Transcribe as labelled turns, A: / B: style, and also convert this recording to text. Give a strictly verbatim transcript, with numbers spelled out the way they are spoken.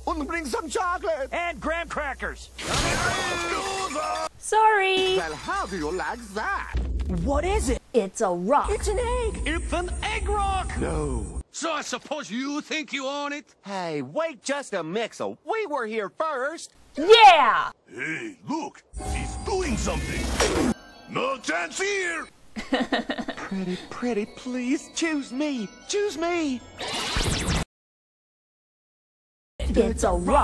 A: And bring some chocolate.
B: And graham crackers.
C: Sorry.
A: Well, how do you like that?
B: What is it?
C: It's a rock.
B: It's an egg. It's an egg rock.
A: No.
D: So I suppose you think you own it?
A: Hey, wait just a Mixel. We were here first.
C: Yeah!
D: Hey, look! He's doing something! No chance here!
A: Pretty, pretty, please choose me. Choose me.
C: It's a rock.